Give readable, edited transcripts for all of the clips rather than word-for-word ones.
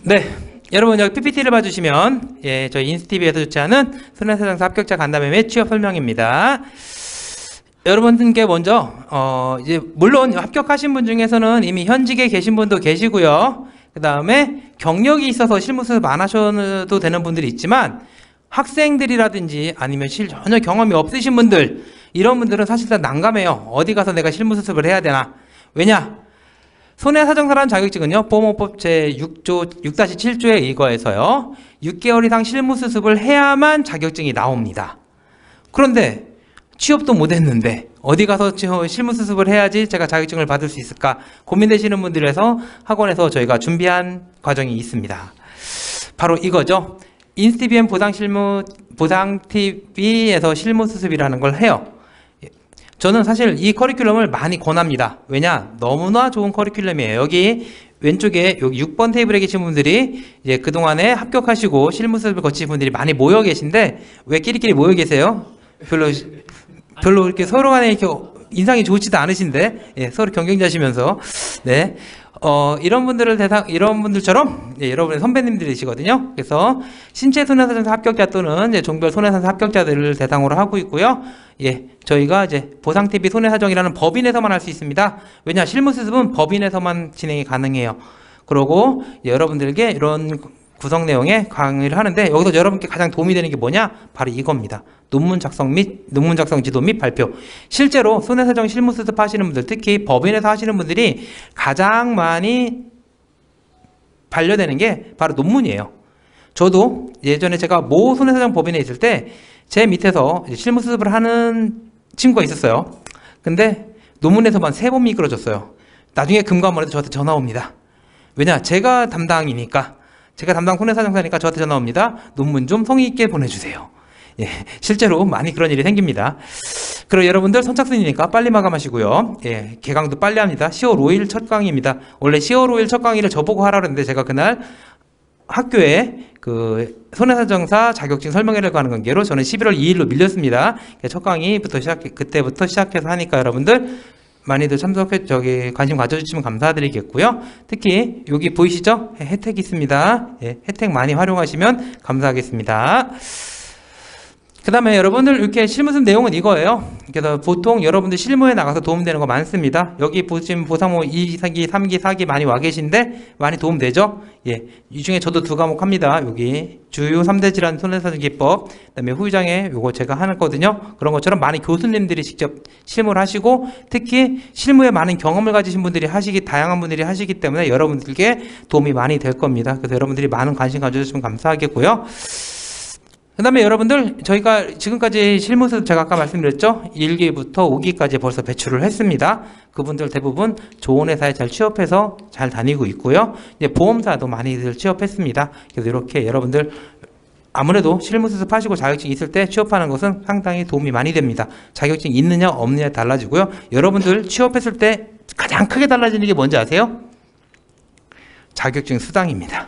네, 여러분 여기 PPT를 봐주시면 저희 인스티비에서 주최하는 손해사정사 합격자 간담회 취업 설명입니다. 여러분께 먼저 이제 물론 합격하신 분 중에서는 이미 현직에 계신 분도 계시고요. 그 다음에 경력이 있어서 실무수습 안 하셔도 되는 분들이 있지만 학생들이라든지 아니면 전혀 경험이 없으신 분들, 이런 분들은 사실상 난감해요. 어디 가서 내가 실무수습을 해야 되나. 왜냐? 손해사정사라는 자격증은요, 보험업법 제6조 6-7조에 의거해서요 6개월 이상 실무수습을 해야만 자격증이 나옵니다. 그런데 취업도 못했는데 어디 가서 실무수습을 해야지 제가 자격증을 받을 수 있을까 고민되시는 분들에서 학원에서 저희가 준비한 과정이 있습니다. 바로 이거죠. 인스티비엔 보상TV에서 실무수습이라는 걸 해요. 저는 사실 이 커리큘럼을 많이 권합니다. 왜냐? 너무나 좋은 커리큘럼이에요. 여기 왼쪽에 여기 6번 테이블에 계신 분들이 이제 그동안에 합격하시고 실무수습을 거치신 분들이 많이 모여 계신데 왜 끼리끼리 모여 계세요? 별로 이렇게 서로 간에 이렇게 인상이 좋지도 않으신데, 서로 경쟁자시면서, 네. 이런 분들처럼, 여러분의 선배님들이시거든요. 그래서, 신체 손해사정사 합격자 또는 종별 손해사정사 합격자들을 대상으로 하고 있고요. 저희가 보상TV 손해사정이라는 법인에서만 할 수 있습니다. 왜냐, 실무수습은 법인에서만 진행이 가능해요. 그리고 여러분들에게 이런 구성 내용의 강의를 하는데, 여기서 여러분께 가장 도움이 되는 게 뭐냐? 바로 이겁니다. 논문 작성 지도 및 발표. 실제로 손해사정 실무수습 하시는 분들, 특히 법인에서 하시는 분들이 가장 많이 반려되는 게 바로 논문이에요. 저도 예전에 제가 모 손해사정 법인에 있을 때 제 밑에서 실무수습을 하는 친구가 있었어요. 근데 논문에서만 3번 미끄러졌어요. 나중에 금감원에서 저한테 전화 옵니다. 왜냐? 제가 담당 손해사정사니까 저한테 전화 옵니다. 논문 좀 성의 있게 보내주세요. 실제로 많이 그런 일이 생깁니다. 그리고 여러분들 선착순이니까 빨리 마감하시고요. 개강도 빨리 합니다. 10월 5일 첫 강의입니다. 원래 10월 5일 첫 강의를 저보고 하라고 했는데 제가 그날 학교에 그 손해사정사 자격증 설명회를 가는 관계로 저는 11월 2일로 밀렸습니다. 첫 강의부터 그때부터 시작해서 하니까 여러분들 많이들 관심 가져주시면 감사드리겠고요. 특히 여기 보이시죠? 혜택이 있습니다. 혜택 많이 활용하시면 감사하겠습니다. 그 다음에 여러분들 이렇게 실무수습 내용은 이거예요. 그래서 보통 여러분들 실무에 나가서 도움되는 거 많습니다. 여기 보시면 보상모 2기, 3기, 4기 많이 와 계신데 많이 도움되죠? 이 중에 저도 2과목 합니다. 여기 주요 3대 질환 손해사정 기법, 그 다음에 후유장애 요거 제가 하거든요. 그런 것처럼 많이 교수님들이 직접 실무를 하시고 특히 실무에 많은 경험을 가지신 분들이 다양한 분들이 하시기 때문에 여러분들께 도움이 많이 될 겁니다. 그래서 여러분들이 많은 관심 가져주시면 감사하겠고요. 그 다음에 여러분들 저희가 지금까지 실무수습 제가 아까 말씀드렸죠. 1기부터 5기까지 벌써 배출을 했습니다. 그분들 대부분 좋은 회사에 잘 취업해서 잘 다니고 있고요. 이제 보험사도 많이들 취업했습니다. 그래서 이렇게 여러분들 아무래도 실무수습 하시고 자격증 있을 때 취업하는 것은 상당히 도움이 많이 됩니다. 자격증 있느냐 없느냐 달라지고요. 여러분들 취업했을 때 가장 크게 달라지는 게 뭔지 아세요? 자격증 수당입니다.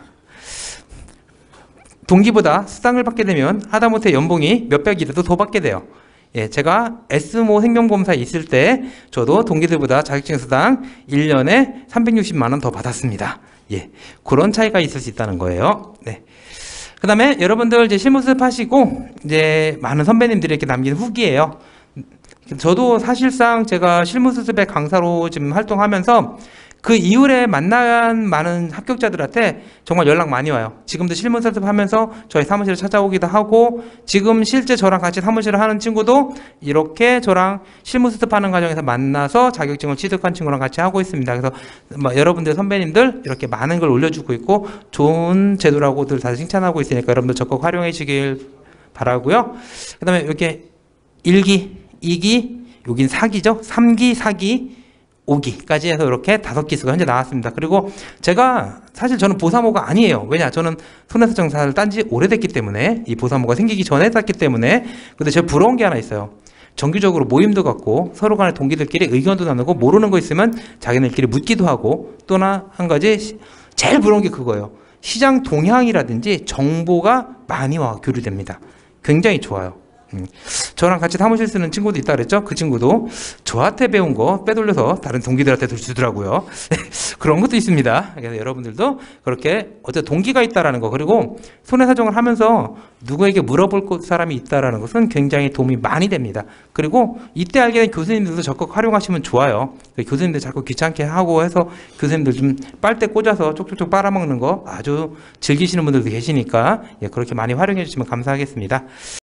동기보다 수당을 받게 되면 하다못해 연봉이 몇백이라도 더 받게 돼요. 제가 S모 생명보험사에 있을 때 저도 동기들보다 자격증 수당 1년에 360만 원 더 받았습니다. 그런 차이가 있을 수 있다는 거예요. 그 다음에 여러분들 이제 실무수습 하시고 이제 많은 선배님들이 이렇게 남긴 후기예요. 저도 사실상 제가 실무수습의 강사로 지금 활동하면서 그 이후에 만난 많은 합격자들한테 정말 연락 많이 와요. 지금도 실무수습 하면서 저희 사무실을 찾아오기도 하고 지금 실제 저랑 같이 사무실을 하는 친구도 이렇게 저랑 실무수습 하는 과정에서 만나서 자격증을 취득한 친구랑 같이 하고 있습니다. 그래서 여러분들 선배님들 이렇게 많은 걸 올려주고 있고 좋은 제도라고들 다들 칭찬하고 있으니까 여러분들 적극 활용해 주길 바라고요. 그 다음에 이렇게 1기, 2기, 여긴 4기죠. 3기, 4기 5기까지 해서 이렇게 5기수가 현재 나왔습니다. 그리고 사실 저는 보사모가 아니에요. 왜냐? 저는 손해사정사를 딴 지 오래됐기 때문에 이 보사모가 생기기 전에 땄기 때문에. 근데 제가 부러운 게 하나 있어요. 정기적으로 모임도 갖고 서로 간에 동기들끼리 의견도 나누고 모르는 거 있으면 자기네들끼리 묻기도 하고 또나 한 가지 제일 부러운 게 그거예요. 시장 동향이라든지 정보가 많이 교류됩니다. 굉장히 좋아요. 저랑 같이 사무실 쓰는 친구도 있다 그랬죠? 그 친구도 저한테 배운 거 빼돌려서 다른 동기들한테 주더라고요. 그런 것도 있습니다. 그래서 여러분들도 그렇게 어쨌든 동기가 있다라는 거, 그리고 손해사정을 하면서 누구에게 물어볼 사람이 있다라는 것은 굉장히 도움이 많이 됩니다. 그리고 이때 알게 된 교수님들도 적극 활용하시면 좋아요. 교수님들 자꾸 귀찮게 하고 해서 교수님들 좀 빨대 꽂아서 쪽쪽쪽 빨아먹는 거 아주 즐기시는 분들도 계시니까 그렇게 많이 활용해 주시면 감사하겠습니다.